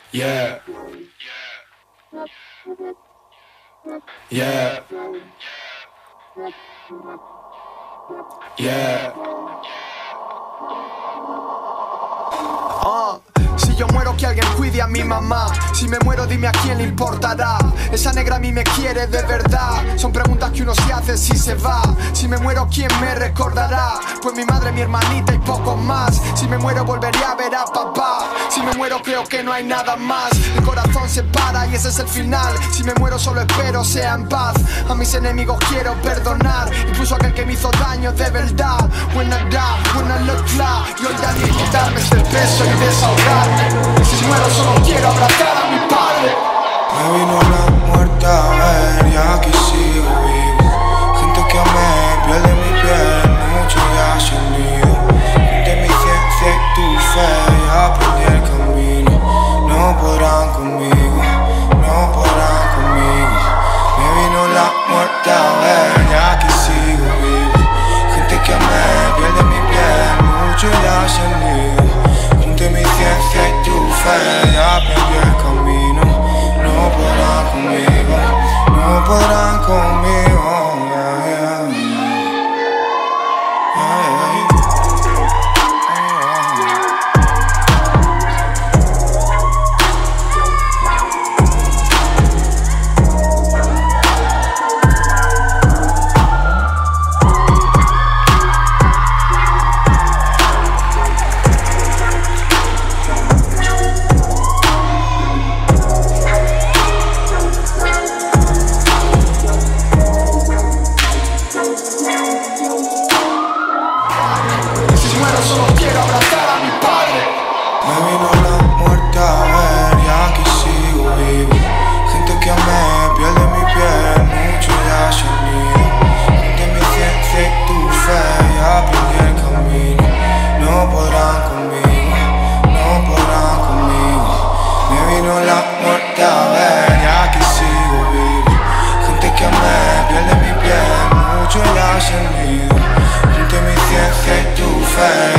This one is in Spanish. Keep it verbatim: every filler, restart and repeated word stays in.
Yeah. Yeah. Yeah. Uh. Si yo muero que alguien cuide a mi mamá. Si me muero dime a quién le importará. Esa negra a mí me quiere de verdad. Son preguntas que uno se hace si se va. Si me muero quién me recordará. Pues mi madre, mi hermanita y poco más. Si me muero volvería a ver a papá. Si me muero creo que no hay nada más. El corazón se para y ese es el final. Si me muero solo espero sea en paz. A mis enemigos quiero perdonar. Incluso a aquel que me hizo daño de verdad. When I die, when I look fly. Y hoy ya ni quitarme este peso y desahogarme. Si muero solo quiero abrazar a mi padre. Me vino la muerte a ver y aquí sigo vivo. Gente que amé, piel de mi piel, mucho ya se han ido. De mi ciencia y tu fe ya perdí el camino. No podrán conmigo, no podrán conmigo. Me vino la muerte a ver y aquí sigo vivo. Gente que amé, piel de mi piel, mucho ya se han ido. De mi ciencia y tu fe ya perdí el camino. No podrán conmigo, no podrán conmigo. Yeah, yeah, yeah. Solo quiero abrazar a mi padre. Me vino la muerte a ver y aquí sigo vivo. Gente que amé, piel de mi piel, mucho ya se han ido. De mi ciencia y tu fe ya perdí el camino. No podrán conmigo, no podrán conmigo. Me vino la muerte a ver y aquí sigo vivo. Gente que amé, piel de mi piel, mucho ya se han ido. De mi ciencia y tu fe